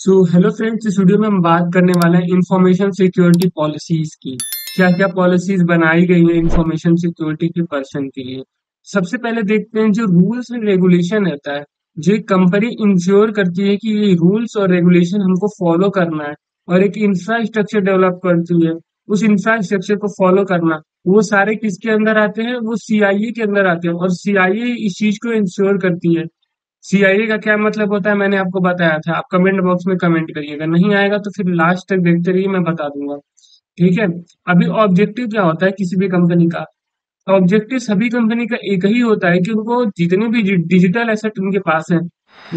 Hello friends, इस video में हम बात करने वाले हैं इंफॉर्मेशन सिक्योरिटी पॉलिसीज की। क्या क्या पॉलिसीज बनाई गई है इंफॉर्मेशन सिक्योरिटी के पर्सन के लिए। सबसे पहले देखते हैं जो रूल्स एंड रेगुलेशन रहता है, जो एक कंपनी इंश्योर करती है कि ये रूल्स और रेगुलेशन हमको फॉलो करना है और एक इंफ्रास्ट्रक्चर डेवलप करती है उस इंफ्रास्ट्रक्चर को फॉलो करना। वो सारे किसके अंदर आते हैं? वो सीआईए के अंदर आते हैं और सीआईए इस चीज को इंश्योर करती है। सीआईए का क्या मतलब होता है मैंने आपको बताया था, आप कमेंट बॉक्स में कमेंट करिएगा, नहीं आएगा तो फिर लास्ट तक देखते रहिए, मैं बता दूंगा। ठीक है। अभी ऑब्जेक्टिव क्या होता है किसी भी कंपनी का? ऑब्जेक्टिव सभी कंपनी का एक ही होता है कि उनको जितने भी डिजिटल एसेट उनके पास है,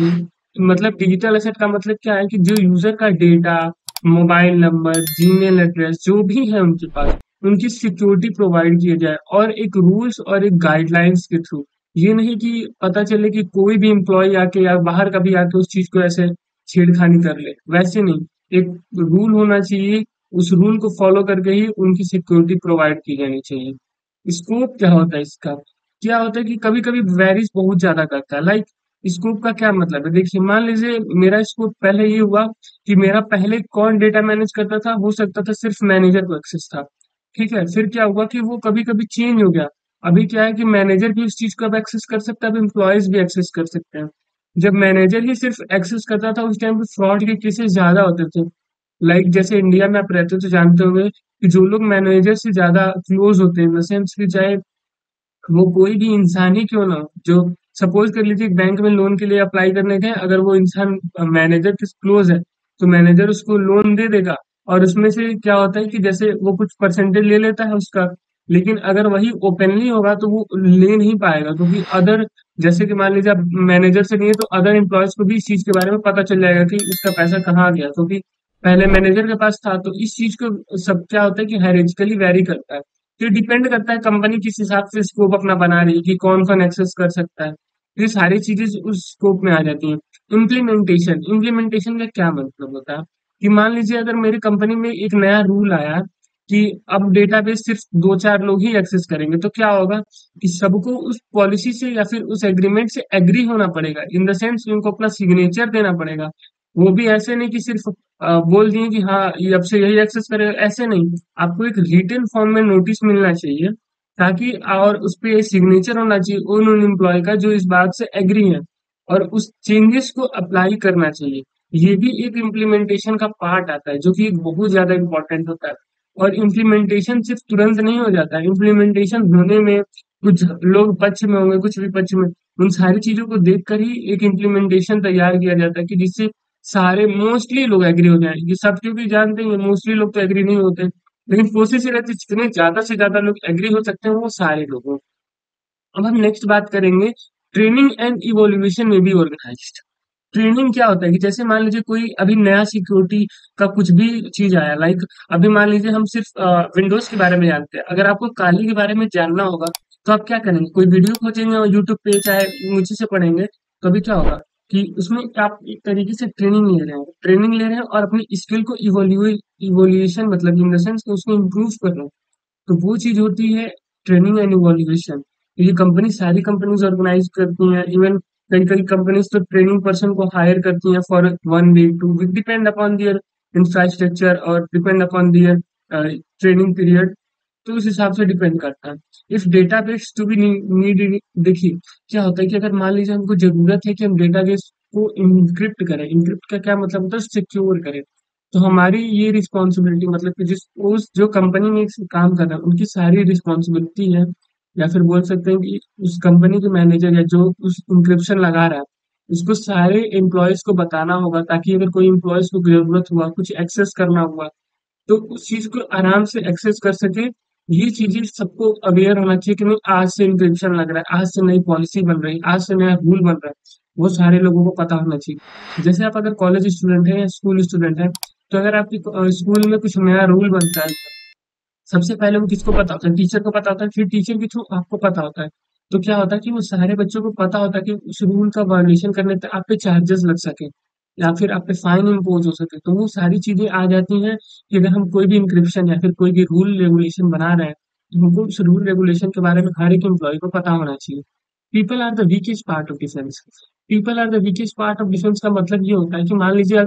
मतलब डिजिटल एसेट का मतलब क्या है कि जो यूजर का data, mobile number, Gmail address जो भी है उनके पास, उनकी सिक्योरिटी प्रोवाइड किया जाए और एक रूल्स और एक गाइडलाइंस के थ्रू। ये नहीं कि पता चले कि कोई भी एम्प्लॉय आके या बाहर कभी आके उस चीज को ऐसे छेड़खानी कर ले, वैसे नहीं। एक रूल होना चाहिए, उस रूल को फॉलो करके ही उनकी सिक्योरिटी प्रोवाइड की जानी चाहिए। स्कोप क्या होता है इसका? क्या होता है कि कभी कभी वेरीज बहुत ज्यादा करता है। लाइक स्कोप का क्या मतलब है? देखिए, मान लीजिए मेरा स्कोप पहले ये हुआ कि मेरा पहले कौन डेटा मैनेज करता था, हो सकता था सिर्फ मैनेजर को एक्सेस था। ठीक है, फिर क्या हुआ कि वो कभी कभी चेंज हो गया। अभी क्या है कि मैनेजर भी उस चीज को अब एक्सेस कर सकता है, अब एम्प्लॉयज भी एक्सेस कर सकते हैं। जब मैनेजर ही सिर्फ एक्सेस करता था उस टाइम पे फ्रॉड के केसेस ज्यादा होते थे। लाइक जैसे इंडिया में आप रहते हो तो जानते होंगे कि जो लोग मैनेजर से ज्यादा क्लोज होते हैं, इन द सेंस कि चाहे वो कोई भी इंसान ही क्यों ना हो, जो सपोज कर लीजिए बैंक में लोन के लिए अप्लाई करने गए, अगर वो इंसान मैनेजर के क्लोज है तो मैनेजर उसको लोन दे देगा। और उसमें से क्या होता है कि जैसे वो कुछ परसेंटेज ले लेता है उसका, लेकिन अगर वही ओपनली होगा तो वो ले नहीं पाएगा, क्योंकि अदर, जैसे कि मान लीजिए आप मैनेजर से नहीं है तो अदर एम्प्लॉयज को भी इस चीज के बारे में पता चल जाएगा कि इसका पैसा कहाँ गया, क्योंकि पहले मैनेजर के पास था। तो इस चीज को सब क्या होता है कि हायरार्किकली वेरी करता है। ये डिपेंड करता है कंपनी किस हिसाब से स्कोप अपना बना रही है कि कौन कौन एक्सेस कर सकता है। ये सारी चीजें उस स्कोप में आ जाती हैं। इम्प्लीमेंटेशन, इम्प्लीमेंटेशन का क्या मतलब होता है कि मान लीजिए अगर मेरी कंपनी में एक नया रूल आया कि अब डेटाबेस सिर्फ दो चार लोग ही एक्सेस करेंगे, तो क्या होगा कि सबको उस पॉलिसी से या फिर उस एग्रीमेंट से एग्री होना पड़ेगा, इन द सेंस उनको अपना सिग्नेचर देना पड़ेगा। वो भी ऐसे नहीं कि सिर्फ बोल दिए कि हाँ ये अब से यही एक्सेस करेगा, ऐसे नहीं। आपको एक रिटन फॉर्म में नोटिस मिलना चाहिए, ताकि और उस पे सिग्नेचर होना चाहिए उन उन एम्प्लॉय का जो इस बात से एग्री है, और उस चेंजेस को अप्लाई करना चाहिए। ये भी एक इम्प्लीमेंटेशन का पार्ट आता है जो कि बहुत ज्यादा इंपॉर्टेंट होता है। और इम्प्लीमेंटेशन सिर्फ तुरंत नहीं हो जाता है, इम्प्लीमेंटेशन होने में कुछ लोग पक्ष में होंगे, कुछ विपक्ष में। उन सारी चीजों को देख कर ही एक इम्प्लीमेंटेशन तैयार किया जाता है कि जिससे सारे मोस्टली लोग एग्री हो जाएं। ये सब क्योंकि जानते हैं मोस्टली लोग तो एग्री नहीं होते, लेकिन कोशिश ये रहती है जितने ज्यादा से ज्यादा लोग एग्री हो सकते हैं वो सारे लोग हों। अब हम नेक्स्ट बात करेंगे, ट्रेनिंग एंड इवोल्यूशन में भी ऑर्गेनाइज्ड। ट्रेनिंग क्या होता है कि जैसे मान लीजिए कोई अभी नया सिक्योरिटी का कुछ भी चीज आया, लाइक अभी मान लीजिए हम सिर्फ विंडोज के बारे में जानते हैं, अगर आपको काली के बारे में जानना होगा तो आप क्या करेंगे? कोई वीडियो खोजेंगे और यूट्यूब पे चाहे मुझे से पढ़ेंगे, तो अभी क्या होगा कि उसमें आप एक तरीके से ट्रेनिंग ले रहे हैं और अपनी स्किल को इवोल्यूशन, मतलब इन द सेंस कि उसको इम्प्रूव कर रहे हैं। तो वो चीज होती है ट्रेनिंग एंड इवोल्यूशन। ये कंपनी, सारी कंपनीज ऑर्गेनाइज करती हैं। इवन कई कई कंपनीज तो ट्रेनिंग पर्सन को हायर करती हैं for 1 week 2 week, depend upon their infrastructure और depend upon their training period. तो उस हिसाब से डिपेंड करता है। If database to be need, देखिए क्या होता है कि अगर मान लीजिए हमको जरूरत है कि हम डेटाबेस को इनक्रिप्ट करें, इनक्रिप्ट का क्या मतलब होता है? सिक्योर करें। तो हमारी ये रिस्पॉन्सिबिलिटी, मतलब कि जिस उस जो कंपनी में काम कर रहा है उनकी सारी रिस्पॉन्सिबिलिटी है, या फिर बोल सकते हैं कि उस कंपनी के मैनेजर या जो उस इंक्रिप्शन लगा रहा है उसको सारे एम्प्लॉयज को बताना होगा, ताकि अगर कोई एम्प्लॉयज को जरूरत हुआ, कुछ एक्सेस करना हुआ, तो उस चीज को आराम से एक्सेस कर सके। ये चीजें सबको अवेयर होना चाहिए कि नहीं, आज से इंक्रिप्शन लग रहा है, आज से नई पॉलिसी बन रही है, आज से नया रूल बन रहा है, वो सारे लोगों को पता होना चाहिए। जैसे आप अगर कॉलेज स्टूडेंट है या स्कूल स्टूडेंट है, तो अगर आपकी स्कूल में कुछ नया रूल बनता है, सबसे पहले वो किसको पता होता है? टीचर को पता होता है, फिर टीचर के थ्रू आपको पता होता है। तो क्या होता है कि वो सारे बच्चों को पता होता है कि उस रूल का वायलेशन करने पे आप पे चार्जेस लग सके या फिर आप पे फाइन इम्पोज हो सके। तो वो सारी चीजें आ जाती हैं कि अगर हम कोई भी इंक्रिप्शन या फिर कोई भी रूल रेगुलेशन बना रहे हैं, तो हमको उस रूल रेगुलेशन के बारे में हर एक एम्प्लॉय को पता होना चाहिए। People are the weakest part of defence. People are the weakest part of defence का मतलब ये होता है कि मान लीजिए अगर आप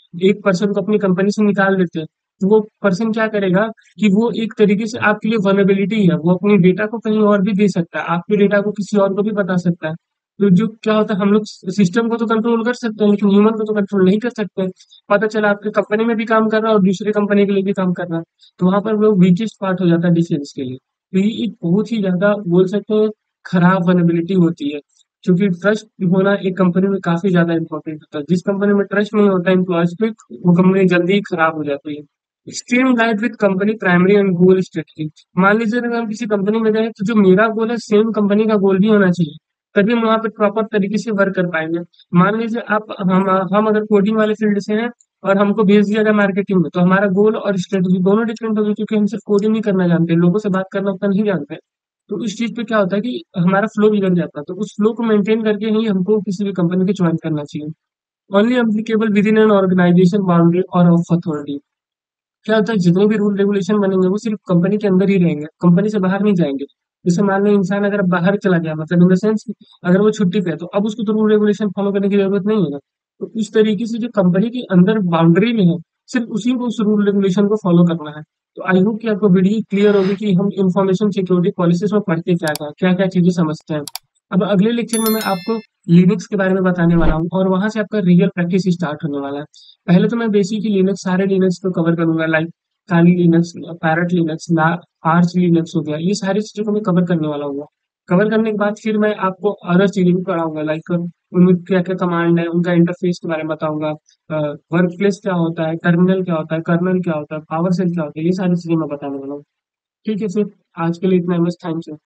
एक पर्सन को अपनी कंपनी से निकाल देते हैं, तो वो पर्सन क्या करेगा कि वो एक तरीके से आपके लिए वल्नरेबिलिटी है, वो अपने डेटा को कहीं और भी दे सकता है, आपके डेटा को किसी और को भी बता सकता है। तो जो क्या होता है, हम लोग सिस्टम को तो कंट्रोल कर सकते हैं लेकिन ह्यूमन को तो कंट्रोल नहीं कर सकते। पता चला आपकी कंपनी में भी काम कर रहा है और दूसरी कंपनी के लिए भी काम कर रहा है, तो वहां पर वो वीकेस्ट पार्ट हो जाता है डिफेंस के लिए। तो ये एक बहुत ही ज्यादा बोल सकते हैं खराब वल्नरेबिलिटी होती है, क्योंकि ट्रस्ट होना एक कंपनी में काफी ज्यादा इंपॉर्टेंट होता है। जिस कंपनी में ट्रस्ट नहीं होता एम्प्लॉयज पे, वो कंपनी जल्दी ही खराब हो जाती है। Extreme light with company primary and goal strategy. मान लीजिए अगर हम किसी कंपनी में जाए तो जो मेरा गोल है सेम कंपनी का गोल भी होना चाहिए, तभी हम वहाँ पे प्रॉपर तरीके से वर्क कर पाएंगे। मान लीजिए आप हम अगर कोडिंग वाले फील्ड से हैं और हमको भेज दिया जाए मार्केटिंग में, तो हमारा गोल और स्ट्रेटजी दोनों डिफरेंट होगी, क्योंकि हम सिर्फ कोडिंग नहीं करना जानते, लोगों से बात करना उतना नहीं जानते। तो इस चीज पे क्या होता है कि हमारा फ्लो बिगड़ जाता है, तो उस फ्लो को मेंटेन करके ही हमको किसी भी कंपनी को ज्वाइन करना चाहिए। Only applicable with in an organisation boundary और ऑफ अथॉरिटी। क्या होता है, जितने भी रूल रेगुलेशन बनेंगे वो सिर्फ कंपनी के अंदर ही रहेंगे, कंपनी से बाहर नहीं जाएंगे। जैसे मान लो इंसान अगर बाहर चला गया, मतलब इन द सेंस अगर वो छुट्टी पे है, तो अब उसको तो रूल रेगुलेशन फॉलो करने की जरूरत नहीं है ना। तो इस तरीके से जो कंपनी के अंदर बाउंड्री में है, सिर्फ उसी को उस रूल रेगुलेशन को फॉलो करना है। तो आई होप कि आपको वीडियो क्लियर होगी कि हम इंफॉर्मेशन सिक्योरिटी पॉलिसीज में पढ़ते क्या क्या चीजें समझते हैं। अब अगले लेक्चर में मैं आपको लिनक्स के बारे में बताने वाला हूँ और वहां से आपका रियल प्रैक्टिस स्टार्ट होने वाला है। पहले तो मैं बेसिक ही लिनक्स, सारे लिनक्स को कवर करूंगा, like Kali Linux, parrot Linux, arch Linux हो गया, ये सारी चीजों को मैं कवर करने वाला हूँ। कवर करने के बाद फिर मैं आपको अदर चीजें भी पढ़ाऊंगा, लाइक उनमें क्या क्या कमांड है, उनका इंटरफेस के बारे में बताऊंगा, वर्क प्लेस क्या होता है, टर्मिनल क्या होता है, कर्नल क्या होता है, पावर सेल क्या होता है, ये सारी चीजें मैं बताने वाला हूँ। ठीक है, फिर आज के लिए इतना, बस। Thank you.